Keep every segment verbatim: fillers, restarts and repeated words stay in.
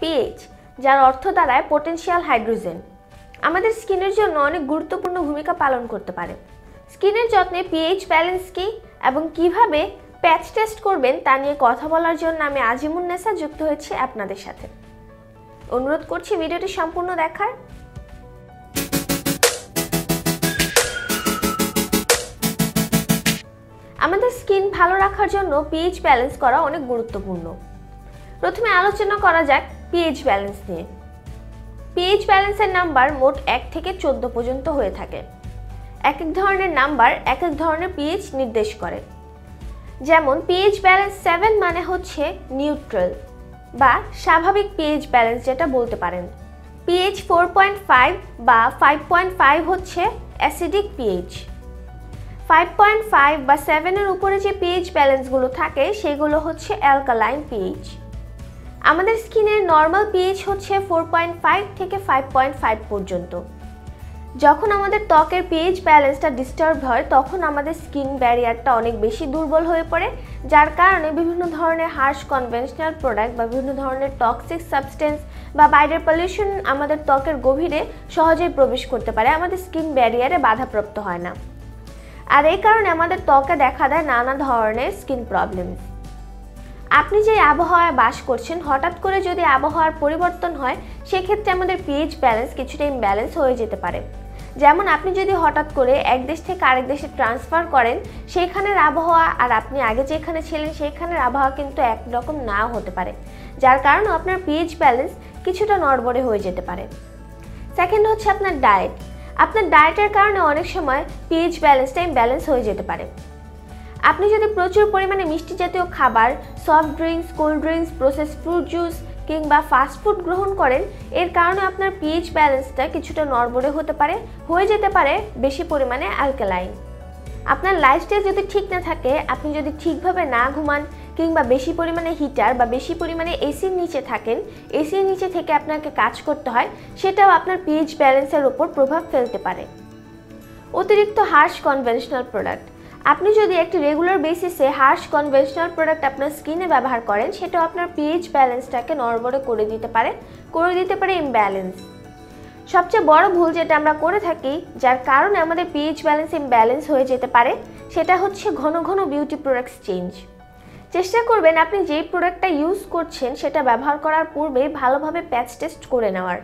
PH, যার অর্থ দাঁড়ায় পোটেনশিয়াল হাইড্রোজেন, আমাদের স্কিনের জন্য অনেক গুরুত্বপূর্ণ ভূমিকা পালন করতে পারে। স্কিনের যত্নে পিএইচ ব্যালেন্স কি এবং কিভাবে প্যাচ টেস্ট করবেন তা নিয়ে কথা বলার জন্য আমি আজিমুন্নেসা যুক্ত হয়েছি আপনাদের সাথে। অনুরোধ করছি ভিডিওটি সম্পূর্ণ দেখার। আমাদের স্কিন ভালো রাখার জন্য পিএইচ ব্যালেন্স করা অনেক গুরুত্বপূর্ণ। প্রথমে আলোচনা করা যাক পিএইচ ব্যালেন্স নিয়ে। পিএইচ ব্যালেন্সের নাম্বার মোট এক থেকে চোদ্দ পর্যন্ত হয়ে থাকে। এক এক ধরনের নাম্বার এক এক ধরনের পিএইচ নির্দেশ করে। যেমন পিএইচ ব্যালেন্স সেভেন মানে হচ্ছে নিউট্রাল বা স্বাভাবিক পিএইচ ব্যালেন্স যেটা বলতে পারেন। পিএইচ ফোর পয়েন্ট ফাইভ বা ফাইভ পয়েন্ট ফাইভ হচ্ছে acidic pH. Five point five বা সেভেনের উপরে যে পিএইচ ব্যালেন্সগুলো থাকে সেগুলো হচ্ছে অ্যালকালাইন পিএইচ। আমাদের স্কিনের নর্মাল পিএইচ হচ্ছে ফোর পয়েন্ট ফাইভ থেকে ফাইভ পয়েন্ট ফাইভ পর্যন্ত। যখন আমাদের ত্বকের পিএইচ ব্যালেন্সটা ডিস্টার্ব হয় তখন আমাদের স্কিন ব্যারিয়ারটা অনেক বেশি দুর্বল হয়ে পড়ে, যার কারণে বিভিন্ন ধরনের হার্শ কনভেনশনাল প্রোডাক্ট বা বিভিন্ন ধরনের টক্সিক সাবস্টেন্স বা বাইরের পলিউশন আমাদের ত্বকের গভীরে সহজেই প্রবেশ করতে পারে, আমাদের স্কিন ব্যারিয়ারে বাধাপ্রাপ্ত হয় না। আর এই কারণে আমাদের ত্বকে দেখা দেয় নানা ধরনের স্কিন প্রবলেম। আপনি যে আবহাওয়ায় বাস করছেন, হঠাৎ করে যদি আবহাওয়ার পরিবর্তন হয় সেক্ষেত্রে আমাদের পিএইচ ব্যালেন্স কিছুটা ইমব্যালেন্স হয়ে যেতে পারে। যেমন আপনি যদি হঠাৎ করে এক দেশ থেকে আরেক দেশে ট্রান্সফার করেন, সেইখানের আবহাওয়া আর আপনি আগে যেখানে ছিলেন সেইখানের আবহাওয়া কিন্তু একরকম নাও হতে পারে, যার কারণে আপনার পিএইচ ব্যালেন্স কিছুটা নড়বড়ে হয়ে যেতে পারে। সেকেন্ড হচ্ছে আপনার ডায়েট। আপনার ডায়েটের কারণে অনেক সময় পিএইচ ব্যালেন্সটা ইমব্যালেন্স হয়ে যেতে পারে। আপনি যদি প্রচুর পরিমাণে মিষ্টি জাতীয় খাবার, soft drinks, cold drinks, process fruit juice কিংবা ফাস্ট ফুড গ্রহণ করেন, এর কারণে আপনার পিএইচ ব্যালেন্সটা কিছুটা নড়বড়ে হতে পারে, হয়ে যেতে পারে বেশি পরিমাণে অ্যালকালাইন। আপনার লাইফস্টাইল যদি ঠিক না থাকে, আপনি যদি ঠিকভাবে না ঘুমান কিংবা বেশি পরিমাণে হিটার বা বেশি পরিমাণে এসির নিচে থাকেন, এসির নিচে থেকে আপনাকে কাজ করতে হয়, সেটাও আপনার পিএইচ ব্যালেন্সের উপর প্রভাব ফেলতে পারে। অতিরিক্ত হার্শ কনভেনশনাল প্রোডাক্ট। আপনি যদি একটি রেগুলার বেসিসে হার্শ কনভেনশনাল প্রোডাক্ট আপনার স্কিনে ব্যবহার করেন, সেটাও আপনার পিএইচ ব্যালেন্সটাকে নড়বড়ে করে দিতে পারে, করে দিতে পারে ইমব্যালেন্স। সবচেয়ে বড় ভুল যেটা আমরা করে থাকি, যার কারণে আমাদের পিএইচ ব্যালেন্স ইমব্যালেন্স হয়ে যেতে পারে, সেটা হচ্ছে ঘন ঘন বিউটি প্রোডাক্টস চেঞ্জ। চেষ্টা করবেন আপনি যেই প্রোডাক্টটা ইউজ করছেন সেটা ব্যবহার করার পূর্বে ভালোভাবে প্যাচ টেস্ট করে নেওয়ার,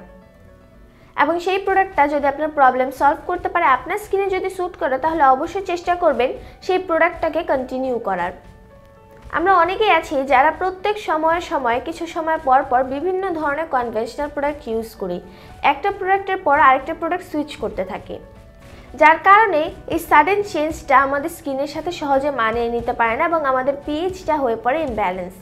এবং সেই প্রোডাক্টটা যদি আপনার প্রবলেম সলভ করতে পারে, আপনার স্কিনে যদি স্যুট করে, তাহলে অবশ্যই চেষ্টা করবেন সেই প্রোডাক্টটাকে কন্টিনিউ করার। আমরা অনেকেই আছি যারা প্রত্যেক সময়ে সময়ে কিছু সময় পর পর বিভিন্ন ধরনের কনভেনশনাল প্রোডাক্ট ইউজ করি, একটা প্রোডাক্টের পর আরেকটা প্রোডাক্ট সুইচ করতে থাকি, যার কারণে এই সাডেন চেঞ্জটা আমাদের স্কিনের সাথে সহজে মানিয়ে নিতে পারে না এবং আমাদের পিএইচটা হয়ে পড়ে ইমব্যালেন্স।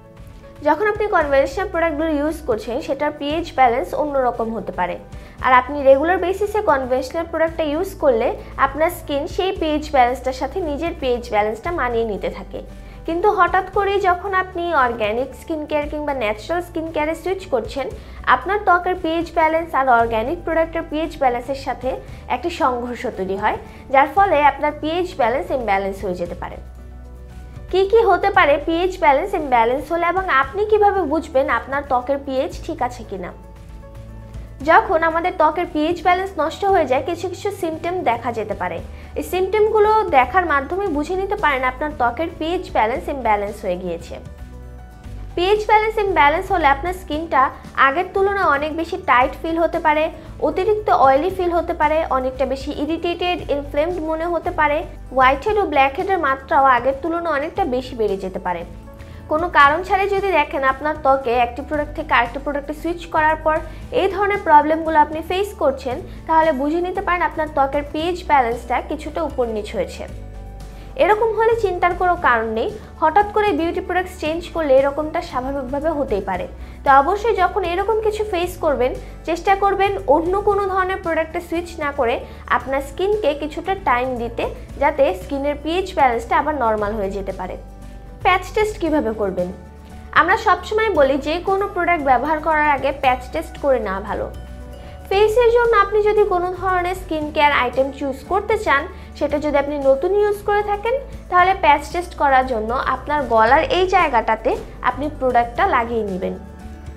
যখন আপনি কনভেনশনাল প্রোডাক্টগুলো ইউজ করছেন, সেটার পিএইচ ব্যালেন্স অন্যরকম হতে পারে, আর আপনি রেগুলার বেসিসে কনভেনশনাল প্রোডাক্টটা ইউজ করলে আপনার স্কিন সেই পিএইচ ব্যালেন্সটার সাথে নিজের পিএইচ ব্যালেন্সটা মানিয়ে নিতে থাকে। কিন্তু হঠাৎ করেই যখন আপনি অর্গ্যানিক স্কিন কেয়ার কিংবা ন্যাচারাল স্কিন কেয়ারে সুইচ করছেন, আপনার ত্বকের পিএইচ ব্যালেন্স আর অর্গ্যানিক প্রোডাক্টের পিএইচ ব্যালেন্সের সাথে একটি সংঘর্ষ তৈরি হয়, যার ফলে আপনার পিএইচ ব্যালেন্স ইমব্যালেন্স হয়ে যেতে পারে। কি কি হতে পারে পিএইচ ব্যালেন্স ইমব্যালেন্স হলে, এবং আপনি কিভাবে বুঝবেন আপনার ত্বকের পিএইচ ঠিক আছে কিনা? যখন আমাদের ত্বকের পিএইচ ব্যালেন্স নষ্ট হয়ে যায়, কিছু কিছু সিমটম দেখা যেতে পারে। এই সিমটমগুলো দেখার মাধ্যমে বুঝে নিতে পারেন আপনার ত্বকের পিএইচ ব্যালেন্স ইমব্যালেন্স হয়ে গিয়েছে। পিএইচ ব্যালেন্স ইমব্যালেন্স হলে আপনার স্কিনটা আগের তুলনায় অনেক বেশি টাইট ফিল হতে পারে, অতিরিক্ত অয়েলি ফিল হতে পারে, অনেকটা বেশি ইরিটেটেড, ইনফ্লেমড মনে হতে পারে, হোয়াইট হেড ও ব্ল্যাক হেডের মাত্রাও আগের তুলনায় অনেকটা বেশি বেড়ে যেতে পারে। কোনো কারণ ছাড়াই যদি দেখেন আপনার ত্বকে একটি প্রোডাক্ট থেকে আরেকটি প্রোডাক্টে সুইচ করার পর এই ধরনের প্রবলেমগুলো আপনি ফেস করছেন, তাহলে বুঝে নিতে পারেন আপনার ত্বকের পিএইচ ব্যালেন্সটা কিছুটা উপর নিচ হয়েছে। এরকম হলে চিন্তার কোনো কারণ নেই, হঠাৎ করে বিউটি প্রোডাক্টস চেঞ্জ করলে এরকমটা স্বাভাবিকভাবে হতেই পারে। তো অবশ্যই যখন এরকম কিছু ফেস করবেন, চেষ্টা করবেন অন্য কোনো ধরনের প্রোডাক্টে সুইচ না করে আপনার স্কিনকে কিছুটা টাইম দিতে, যাতে স্কিনের পিএইচ ব্যালেন্সটা আবার নর্মাল হয়ে যেতে পারে। প্যাচ টেস্ট কিভাবে করবেন? আমরা সবসময় বলি যে কোনো প্রোডাক্ট ব্যবহার করার আগে প্যাচ টেস্ট করে নেওয়া ভালো। ফেসের জন্য আপনি যদি কোনো ধরনের স্কিন কেয়ার আইটেম চুজ করতে চান, সেটা যদি আপনি নতুন ইউজ করে থাকেন, তাহলে প্যাচ টেস্ট করার জন্য আপনার গলার এই জায়গাটাতে আপনি প্রোডাক্টটা লাগিয়ে নেবেন।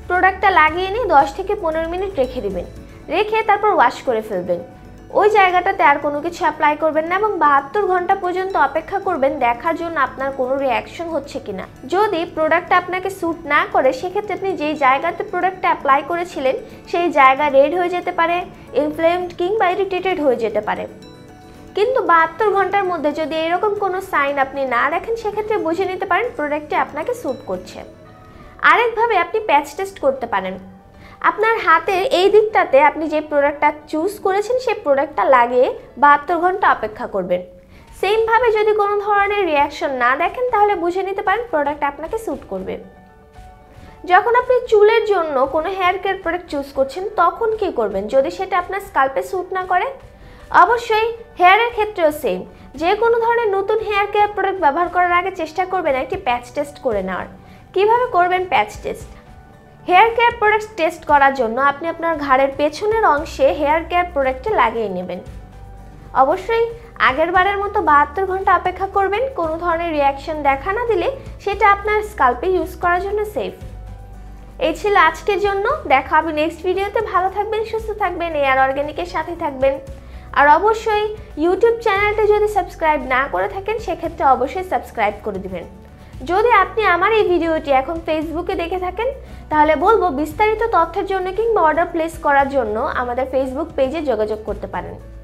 প্রোডাক্টটা লাগিয়ে নিয়ে দশ থেকে পনেরো মিনিট রেখে দিবেন। রেখে তারপর ওয়াশ করে ফেলবেন। ওই জায়গাটাতে আর কোনো কিছু অ্যাপ্লাই করবেন না এবং বাহাত্তর ঘন্টা পর্যন্ত অপেক্ষা করবেন দেখার জন্য আপনার কোনো রিয়াকশন হচ্ছে কিনা। যদি প্রোডাক্টটা আপনাকে স্যুট না করে সেক্ষেত্রে আপনি যেই জায়গাতে প্রোডাক্টটা অ্যাপ্লাই করেছিলেন সেই জায়গা রেড হয়ে যেতে পারে, ইনফ্লেমড কিংবা ইরিটেটেড হয়ে যেতে পারে। কিন্তু বাহাত্তর ঘন্টার মধ্যে যদি এরকম কোনো সাইন আপনি না দেখেন সেক্ষেত্রে বুঝে নিতে পারেন প্রোডাক্টটি আপনাকে স্যুট করছে। আরেকভাবে আপনি প্যাচ টেস্ট করতে পারেন। আপনার হাতের এই দিকটাতে আপনি যে প্রোডাক্টটা চুজ করেছেন সেই প্রোডাক্টটা লাগিয়ে বাহাত্তর ঘন্টা অপেক্ষা করবেন। সেমভাবে যদি কোনো ধরনের রিয়াকশন না দেখেন তাহলে বুঝে নিতে পারেন প্রোডাক্ট আপনাকে স্যুট করবে। যখন আপনি চুলের জন্য কোনো হেয়ার কেয়ার প্রোডাক্ট চুজ করছেন তখন কি করবেন যদি সেটা আপনার স্কাল্পে স্যুট না করে? অবশ্যই হেয়ারের ক্ষেত্রেও সেম, যে কোনো ধরনের নতুন হেয়ার কেয়ার প্রোডাক্ট ব্যবহার করার আগে চেষ্টা করবেন একটি প্যাচ টেস্ট করে নেওয়ার। কিভাবে করবেন patch test? Hair care product test করার জন্য আপনি আপনার ঘাড়ের পেছনের অংশে হেয়ার কেয়ার প্রোডাক্টটি লাগিয়ে নেবেন। অবশ্যই আগের বারের মতো বাহাত্তর ঘন্টা অপেক্ষা করবেন। কোনো ধরনের রিয়াকশন দেখা না দিলে সেটা আপনার স্কাল্পে ইউজ করার জন্য সেফ। এই ছিল আজকের জন্য। দেখা হবে নেক্সট ভিডিওতে। ভালো থাকবেন, সুস্থ থাকবেন, এয়ার অর্গানিকের সাথে থাকবেন। আর অবশ্যই ইউটিউব চ্যানেলটি যদি সাবস্ক্রাইব না করে থাকেন সেক্ষেত্রে অবশ্যই সাবস্ক্রাইব করে দিবেন। যদি আপনি আমার এই ভিডিওটি এখন ফেসবুকে দেখে থাকেন তাহলে বলবো বিস্তারিত তথ্যের জন্য কিংবা অর্ডার প্লেস করার জন্য আমাদের ফেসবুক পেজে যোগাযোগ করতে পারেন।